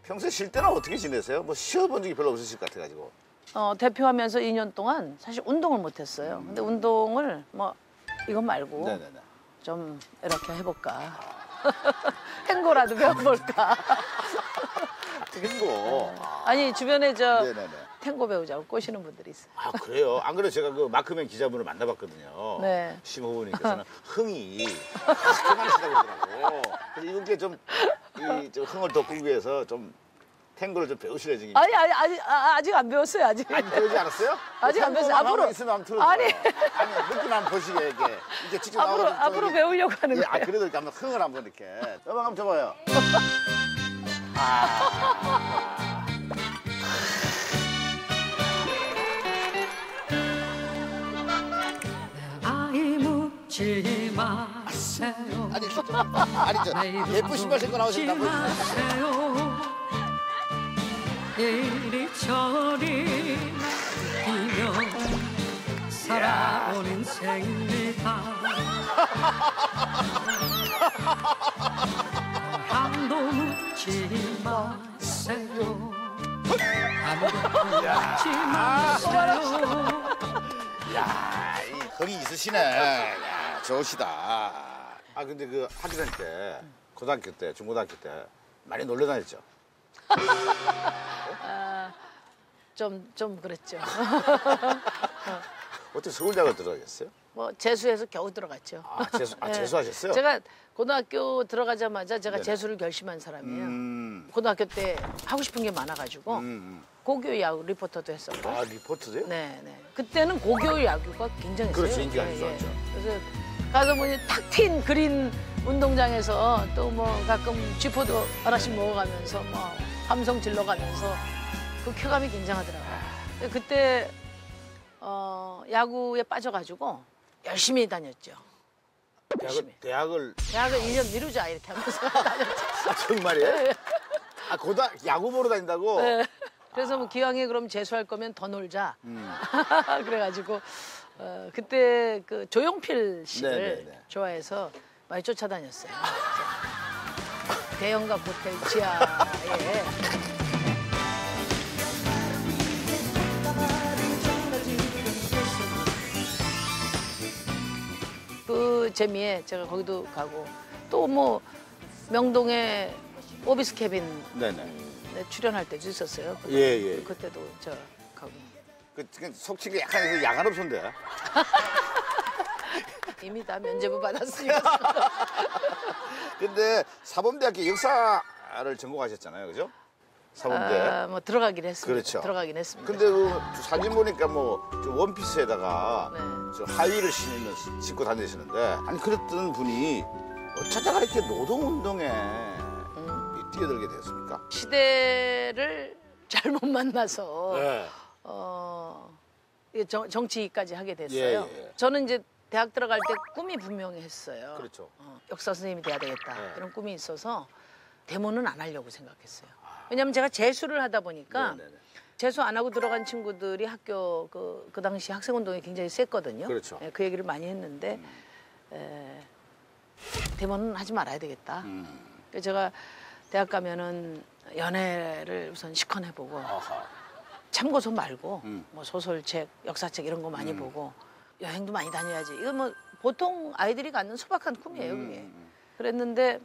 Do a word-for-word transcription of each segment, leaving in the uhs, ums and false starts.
평소에 쉴 때는 어떻게 지내세요? 뭐 쉬어본 적이 별로 없으실 것 같아가지고. 어, 대표하면서 이 년 동안 사실 운동을 못했어요. 근데 운동을 뭐 이거 말고 네네네. 좀 이렇게 해볼까. 탱고라도 배워볼까. 탱고. 아니 주변에 저 네네네. 탱고 배우자고 꼬시는 분들이 있어요. 아 그래요? 안 그래도 제가 그 마크맨 기자분을 만나봤거든요. 네. 심호흡님께서는 흥이 그렇게 많으시다고 그러더라고. 그래서 이분께 좀, 이, 좀 흥을 돋구기 위해서 좀 탱고를 좀 배우시려 지금. 아니 아니 아직 아, 아직 안 배웠어요 아직. 아니 배우지 않았어요? 아직 안 배웠어요. 탱고만 앞으로 하고 있으면 한번 틀어줘요. 아니. 아니 느낌 한번 보시게 이게 이게 직접 앞으로 나와서 앞으로 이게- 배우려고 하는 예, 거예요. 아 그래도 이렇게 한번 흥을 한번 이렇게 음악 한번 줘봐요. 아. 아이 묻지 마세요. 아니 좀 아니 저 예쁜 신발 신고 나오셨다 보여주세요. 이리저리 뛰며 살아온 인생입니다. 한도 묻지 마세요. 아무것도 묻지 마세요. 야, 이 흥이 있으시네. 야, 좋으시다. 아 근데 그 학교 다닐 때 고등학교 때 중고등학교 때 많이 놀러 다녔죠. 좀 좀 그랬죠. 어떻게 서울대학을 들어가셨어요? 뭐 재수해서 겨우 들어갔죠. 아, 재수, 아, 네. 재수하셨어요? 제가 고등학교 들어가자마자 제가 네네. 재수를 결심한 사람이에요. 음, 고등학교 때 하고 싶은 게 많아가지고 음, 음. 고교 야구 리포터도 했었고. 아 리포트세요? 네, 네. 그때는 고교 야구가 굉장했어요. 그렇죠, 인기가 예, 있었죠. 예. 그래서 가서 보니 탁 튄 그린 운동장에서 또 뭐 가끔 쥐포도 하나씩 먹어가면서 뭐 함성 질러가면서 그 쾌감이 굉장하더라고요. 근데 그때 어, 야구에 빠져가지고 열심히 다녔죠. 대학을, 열심히. 대학을 대학을 일 년 미루자 이렇게 하면서 다녔죠. 아, 정말이에요? 아 고등 야구 보러 다닌다고? 네. 그래서 뭐 기왕에 그럼 재수할 거면 더 놀자. 음. 그래가지고 어, 그때 그 조용필 씨를 네네네. 좋아해서 많이 쫓아다녔어요. 대형가 호텔 지하에 그 재미에 제가 거기도 가고 또 뭐 명동에 오비스 캐빈 네네. 출연할 때도 있었어요. 예 예. 그때도 저 가고. 그, 그 속치기 약간 해서 야간업소인데. 이미 다 면제부 받았으니까. 근데 사범대학교 역사를 전공하셨잖아요, 그죠? 사범대. 아, 뭐 들어가긴 했습니다. 그렇죠. 들어가긴 했습니다. 근데 그 사진 보니까 뭐저 원피스에다가 네. 저 하의를 신으면 신고 다니시는데 아니 그랬던 분이 어쩌다가 이렇게 노동운동에 음. 뛰어들게 되었습니까? 시대를 잘못 만나서 네. 어, 이게 정, 정치까지 하게 됐어요. 예, 예. 저는 이제 대학 들어갈 때 꿈이 분명했어요. 그렇죠. 어, 역사 선생님이 돼야 되겠다 네. 이런 꿈이 있어서 데모는 안 하려고 생각했어요. 왜냐하면 제가 재수를 하다 보니까 네네네. 재수 안 하고 들어간 친구들이 학교 그, 그 당시 학생운동이 굉장히 셌거든요. 그렇죠. 예, 그 얘기를 많이 했는데 에, 데모는 하지 말아야 되겠다. 음. 그래서 제가 대학 가면은 연애를 우선 시컨 해보고 아하. 참고서 말고 음. 뭐 소설책, 역사책 이런 거 많이 음. 보고 여행도 많이 다녀야지. 이거 뭐 보통 아이들이 갖는 소박한 꿈이에요, 그게. 음. 그랬는데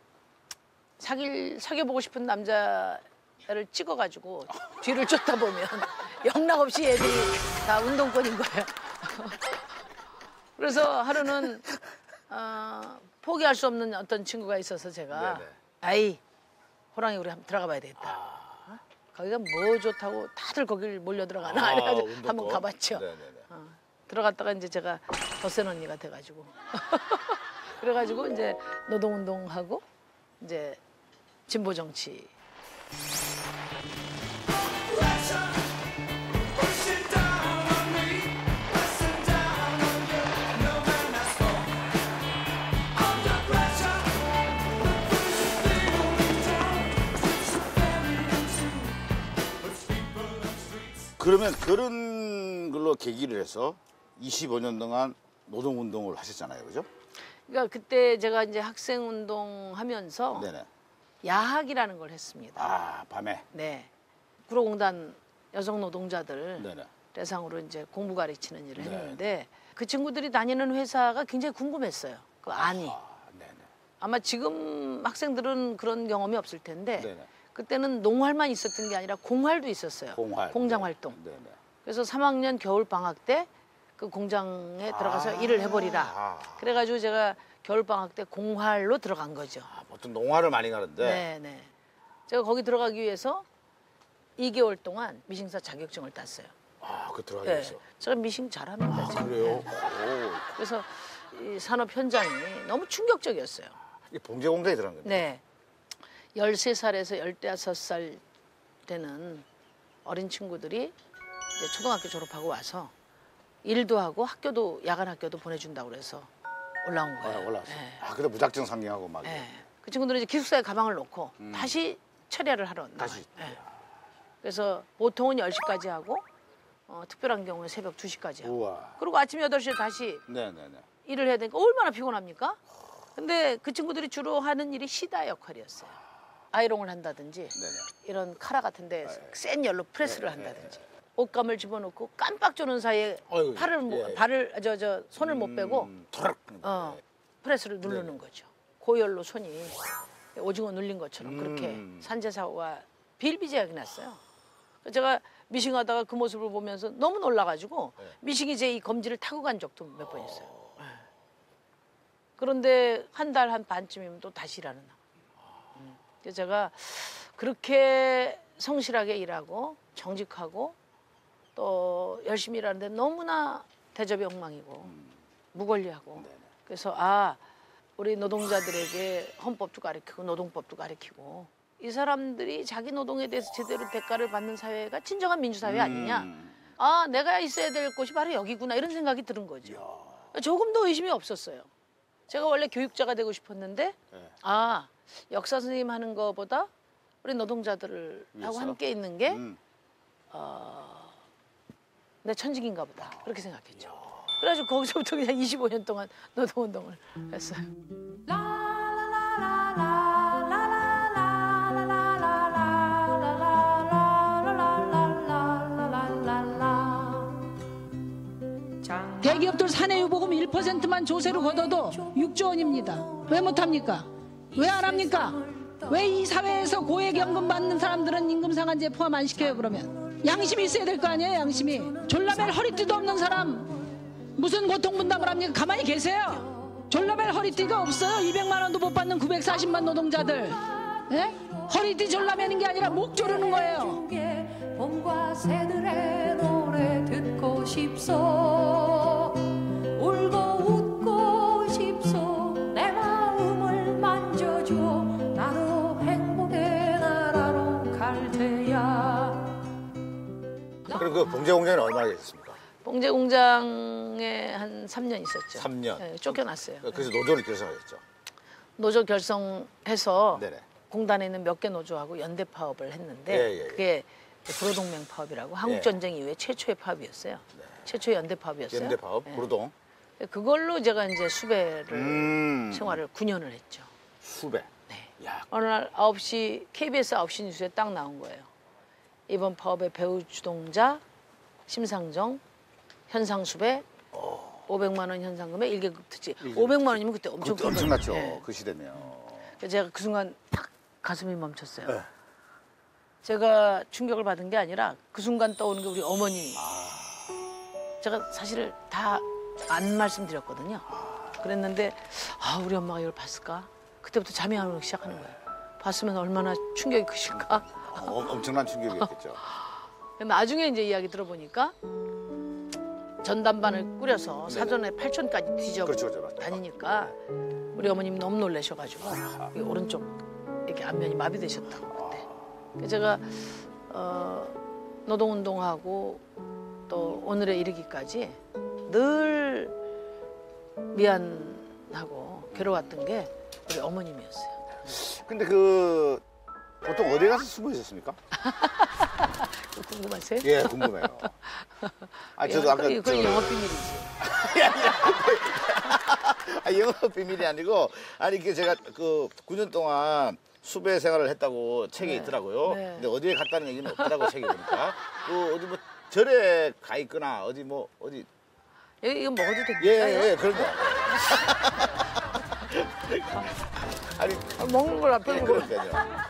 사귈 사귀어보고 싶은 남자를 찍어가지고 뒤를 쫓다 보면 영락없이 애들이 다 운동권인 거예요. 그래서 하루는 어, 포기할 수 없는 어떤 친구가 있어서 제가 네네. 아이 호랑이 우리 한번 들어가 봐야 되겠다. 어? 거기가 뭐 좋다고 다들 거길 몰려 들어가나 아, 그래가지고 운동권? 한번 가봤죠. 네네네. 어, 들어갔다가 이제 제가 덧센 언니가 돼가지고 그래가지고 이제 노동운동하고 이제 진보 정치. 그러면 그런 걸로 계기를 해서 이십오 년 동안 노동운동을 하셨잖아요, 그죠? 그러니까 그때 제가 이제 학생운동 하면서 네네. 야학이라는 걸 했습니다. 아, 밤에. 네. 구로공단 여성 노동자들 네네. 대상으로 이제 공부 가르치는 일을 네. 했는데 그 친구들이 다니는 회사가 굉장히 궁금했어요. 그 안이. 아, 네네. 아마 지금 학생들은 그런 경험이 없을 텐데 네네. 그때는 농활만 있었던 게 아니라 공활도 있었어요. 공활. 장 네. 활동. 네네. 그래서 삼 학년 겨울 방학 때 그 공장에 들어가서 아. 일을 해버리라. 아. 그래가지고 제가 겨울 방학 때 공활로 들어간 거죠. 아, 보통 농화를 많이 가는데. 네, 네. 제가 거기 들어가기 위해서 이 개월 동안 미싱사 자격증을 땄어요. 아, 그 들어가기 네. 위해서. 제가 미싱 잘합니다. 아, 지금. 그래요? 네. 오. 그래서 이 산업 현장이 너무 충격적이었어요. 이게 봉제 공장에 들어간 건데. 네. 열세 살에서 열다섯 살 되는 어린 친구들이 이제 초등학교 졸업하고 와서 일도 하고 학교도 야간 학교도 보내준다고 그래서 올라온 아, 거예요. 올라왔어요. 네. 아, 근데 무작정 상경하고 막. 네. 그 친구들은 이제 기숙사에 가방을 놓고 음. 다시 철야를 하러 나와요. 다시. 네. 그래서 보통은 열 시까지 하고 어, 특별한 경우는 새벽 두 시까지 하고 우와. 그리고 아침 여덟 시에 다시 네네네. 일을 해야 되니까 얼마나 피곤합니까? 근데 그 친구들이 주로 하는 일이 시다 역할이었어요. 아이롱을 한다든지 네네. 이런 카라 같은데 센 열로 프레스를 네, 네, 한다든지 옷감을 집어넣고 깜빡 조는 사이에 어이구, 팔을 못- 예. 발을 저 저 손을 못 빼고 음, 토락. 어, 프레스를 누르는 네. 거죠. 고열로 손이 오징어 눌린 것처럼 그렇게 음. 산재 사고가 비일비재하게 났어요. 그래서 제가 미싱하다가 그 모습을 보면서 너무 놀라가지고 네. 미싱이 제 이 검지를 타고 간 적도 몇 번 있어요. 네. 그런데 한 달 한 반쯤이면 또 다시 일하는 날. 음. 그래서 제가 그렇게 성실하게 일하고 정직하고 또 열심히 일하는데 너무나 대접이 엉망이고 무권리하고 네네. 그래서 아 우리 노동자들에게 헌법도 가르치고 노동법도 가르치고 이 사람들이 자기 노동에 대해서 제대로 대가를 받는 사회가 진정한 민주사회 아니냐. 음. 아 내가 있어야 될 곳이 바로 여기구나 이런 생각이 드는 거죠. 조금도 의심이 없었어요. 제가 원래 교육자가 되고 싶었는데 네. 아 역사 선생님 하는 거보다 우리 노동자들을 하고 위해서? 함께 있는 게 음. 내 천직인가 보다 그렇게 생각했죠. 그래가지고 거기서부터 그냥 이십오 년 동안 노동운동을 했어요. 대기업들 사내유보금 일 퍼센트만 조세로 걷어도 육조 원입니다. 왜 못합니까? 왜 안 합니까? 왜 이 사회에서 고액연금 받는 사람들은 임금 상한제에 포함 안 시켜요 그러면? 양심이 있어야 될 거 아니에요 양심이. 졸라멜 허리띠도 없는 사람 무슨 고통분담을 합니까? 가만히 계세요. 졸라멜 허리띠가 없어요. 이백만 원도 못 받는 구백사십만 노동자들. 예? 허리띠 졸라매는 게 아니라 목 조르는 거예요. 봄과 새들의 노래 듣고 싶소. 울고 웃고 싶소. 내 마음을 만져줘. 나도 행복의 나라로 갈 테야. 그리고 그 봉제 공장은 얼마나 계셨습니까? 봉제 공장에 한 삼 년 있었죠. 삼 년? 네, 쫓겨났어요. 그래서 노조를 결성하셨죠. 노조 결성해서 네네. 공단에 있는 몇 개 노조하고 연대 파업을 했는데 예, 예, 예. 그게 구로동맹 파업이라고 한국 전쟁 이후에 최초의 파업이었어요. 최초의 연대 파업이었어요. 연대 파업, 네. 구로동. 그걸로 제가 이제 수배를 음. 생활을 구 년을 했죠. 수배. 네. 야, 어느 날 아홉 시 케이비에스 아홉 시 뉴스에 딱 나온 거예요. 이번 파업의 배후 주동자 심상정 현상수배 오백만 원 현상금에 일 계급 특집. 오백만 원이면 그때 엄청 그때 큰 엄청났죠. 거예요. 네. 그 시대면. 그래서 제가 그 순간 딱 가슴이 멈췄어요. 네. 제가 충격을 받은 게 아니라 그 순간 떠오르는 게 우리 어머니. 제가 사실 다 안 말씀드렸거든요. 그랬는데 아 우리 엄마가 이걸 봤을까? 그때부터 잠이 안 오기 시작하는 거예요. 봤으면 얼마나 충격이 크실까? 어, 엄청난 충격이었겠죠. 나중에 이제 이야기 들어보니까 전담반을 꾸려서 사전에 팔촌까지 뒤져 그렇죠, 그렇죠, 맞죠. 다니니까 우리 어머님 너무 놀라셔가지고 이 오른쪽 이렇게 안면이 마비되셨다고 그때. 그래서 제가 어, 노동운동하고 또 오늘에 이르기까지 늘 미안하고 괴로웠던 게 우리 어머님이었어요. 근데 그 보통 어디 가서 수고하셨습니까? 궁금하세요? 예, 궁금해요. 아, 저도 아까 그건 저- 영업 비밀이지. 아, 영업 비밀이 아니고 아니 이게 제가 그 구 년 동안 수배 생활을 했다고 책에 네. 있더라고요. 네. 근데 어디에 갔다는 얘기는 없더라고 책에 보니까. 그 어디 뭐 절에 가 있거나 어디 뭐 어디 예, 이거 먹어도 됩니까? 예예 예, 그런 거. 아니 아, 먹는 걸 앞에 예, 보고. 그러니까요.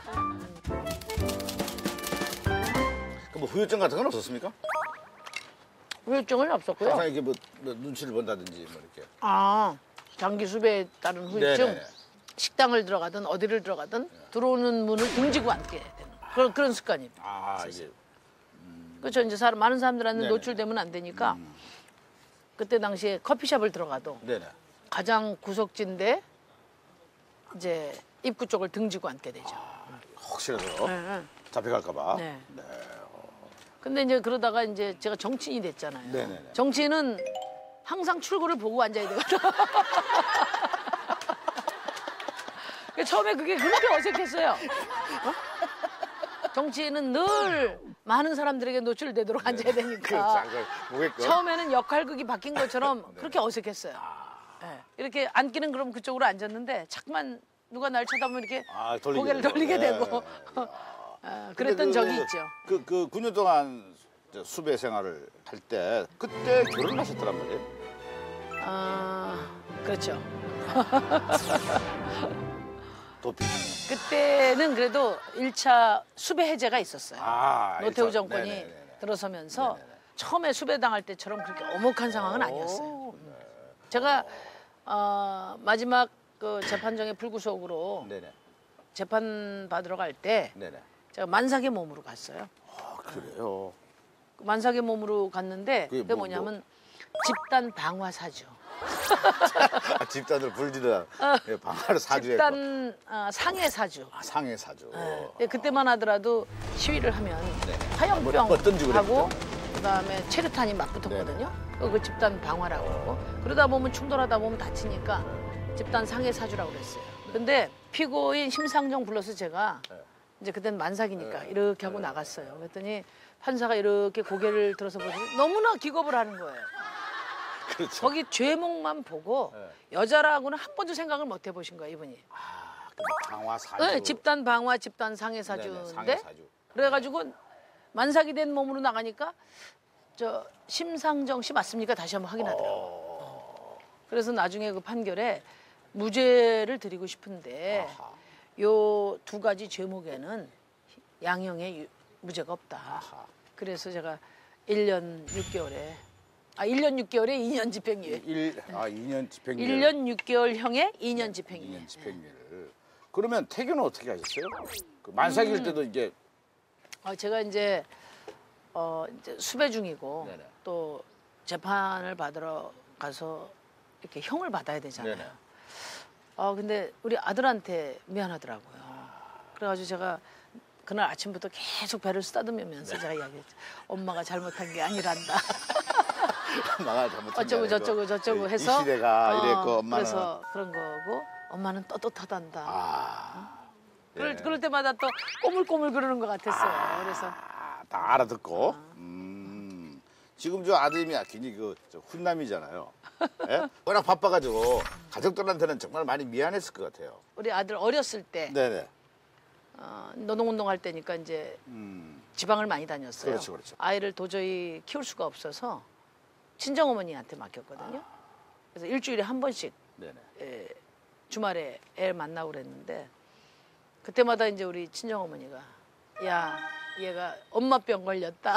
그뭐 후유증 같은 건 없었습니까? 후유증은 없었고요. 항상 이렇게 뭐, 뭐 눈치를 본다든지 뭐 이렇게. 아, 장기 수배에 따른 후유증. 네네네. 식당을 들어가든 어디를 들어가든 들어오는 문을 등지고 앉게 되는 그런 그런 습관입니다. 아 이게 그렇죠. 이제 사람 많은 사람들한테 네네. 노출되면 안 되니까 그때 당시에 커피숍을 들어가도 네네. 가장 구석진데 이제 입구 쪽을 등지고 앉게 되죠. 혹시라도 네, 네. 잡혀갈까봐. 네. 근데 이제 그러다가 이제 제가 정치인이 됐잖아요. 네네네. 정치인은 항상 출구를 보고 앉아야 되거든. 처음에 그게 그렇게 어색했어요. 어? 정치인은 늘 많은 사람들에게 노출되도록 앉아야 그렇죠. 되니까. 그걸 보게끔. 처음에는 역할극이 바뀐 것처럼 그렇게 어색했어요. 네. 이렇게 앉기는 그럼 그쪽으로 앉았는데 자꾸만 누가 날 쳐다보면 이렇게 아, 돌리게 고개를 되고. 돌리게 네. 되고 어, 그랬던 근데 그, 적이 있죠. 그, 그 구 년 동안 저 수배 생활을 할 때 그때 결혼하셨더란 말이에요. 아, 그렇죠. 도피. 그때는 그래도 일 차 수배 해제가 있었어요. 아, 노태우 일차. 정권이 네네네네. 들어서면서 네네네. 처음에 수배당할 때처럼 그렇게 엄혹한 상황은 아니었어요. 오, 음. 제가 어, 마지막 그 재판정의 불구속으로 네네. 재판 받으러 갈 때 네네. 제가 만삭의 몸으로 갔어요. 아, 그래요. 그 만삭의 몸으로 갔는데 그게 그게 뭐, 뭐냐면 집단 방화사주. 아, 집단으로 불지는 예, 방화를 사주했고. 집단 어, 상해 사주. 아, 상해 사주. 네, 그때만 하더라도 시위를 하면 네. 화염병 뭐, 뭐 던지고 하고 그랬죠? 그다음에 체류탄이 막 붙었거든요. 그, 그 집단 방화라고. 그러다 보면 충돌하다 보면 다치니까 집단 상해 사주라고 그랬어요. 근데 피고인 심상정 불러서 제가 네. 이제 그땐 만삭이니까 네. 이렇게 하고 나갔어요. 그랬더니 판사가 이렇게 고개를 들어서 보더니 너무나 기겁을 하는 거예요. 그렇죠. 거기 죄목만 보고 네. 여자라고는 한 번도 생각을 못 해보신 거예요, 이분이. 아, 근데 방화 사주. 네, 집단 방화, 집단 상해 네네, 사주인데 상해 사주. 그래가지고 만삭이 된 몸으로 나가니까 저 심상정 씨 맞습니까? 다시 한번 확인하더라고요. 어... 그래서 나중에 그 판결에 무죄를 드리고 싶은데 아하. 요 두 가지 죄목에는 양형의 유- 무죄가 없다. 아하. 그래서 제가 일 년 육 개월에 아 일 년 육 개월에 이 년 집행유예. 일, 아, 이 년 집행유예. 일 년 육 개월형에 이 년 집행유예. 이 년 집행유예를. 그러면 태교는 어떻게 하셨어요? 그 만삭일 음. 때도 이제 어, 제가 이제 어 이제 수배 중이고 네네. 또 재판을 받으러 가서 이렇게 형을 받아야 되잖아요. 네네. 아 근데 우리 아들한테 미안하더라고요. 그래가지고 제가 그날 아침부터 계속 배를 쓰다듬으면서 제가 이야기했죠. 엄마가 잘못한 게 아니란다. 엄마가 잘못한 어쩌고 게 아니고 저쩌고 저쩌고 이 해서 시대가 어, 이랬고 엄마는 그래서 그런 거고 엄마는 떳떳하단다. 아, 그럴, 네. 그럴 때마다 또 꼬물꼬물 그러는 것 같았어요. 그래서 아, 다 알아듣고. 음, 지금 저 아드님이 굉장히 그 저 훈남이잖아요. 예? 워낙 바빠가지고 가족들한테는 정말 많이 미안했을 것 같아요. 우리 아들 어렸을 때 네네. 어, 노동운동 할 때니까 이제 음, 지방을 많이 다녔어요. 그렇죠, 그렇죠. 아이를 도저히 키울 수가 없어서 친정어머니한테 맡겼거든요. 그래서 일주일에 한 번씩 네네. 에, 주말에 애 만나고 그랬는데 그때마다 이제 우리 친정어머니가 야 얘가 엄마병 걸렸다.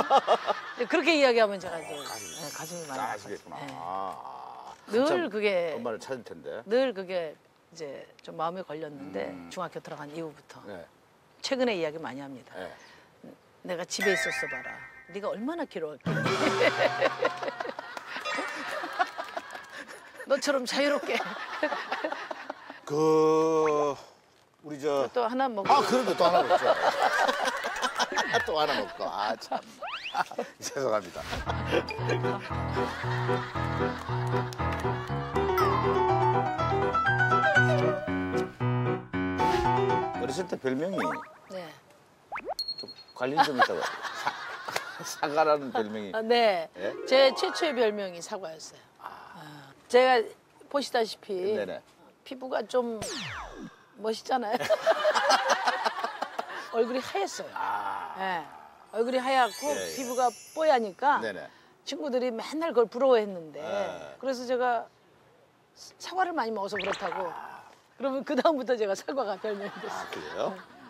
그렇게 이야기하면 제가 이제 네, 가슴이 많이 아시겠구나. 아파요. 네. 아, 늘 한참 그게 엄마를 찾을 텐데. 늘 그게 이제 좀 마음에 걸렸는데 음. 중학교 들어간 이후부터 네. 최근에 이야기 많이 합니다. 네. 내가 집에 있었어 봐라. 네가 얼마나 괴로웠겠니. 너처럼 자유롭게. 그 우리 저 또 하나 먹고. 아, 그래도 또 하나 먹죠. 또 하나 먹고. 아, 참. 아, 죄송합니다. 어렸을 때 별명이 네. 좀 관련 좀 있다고. 사, 사과라는 별명이. 아, 네. 예? 제 최초의 별명이 사과였어요. 아. 제가 보시다시피 네네. 피부가 좀 멋있잖아요. 얼굴이 하였어요. 예. 얼굴이 하얗고 예, 예. 피부가 뽀야니까 네네. 친구들이 맨날 그걸 부러워했는데 네. 그래서 제가 사과를 많이 먹어서 그렇다고 그러면 그 다음부터 제가 사과가 별명이 됐어요. 아, 그래요?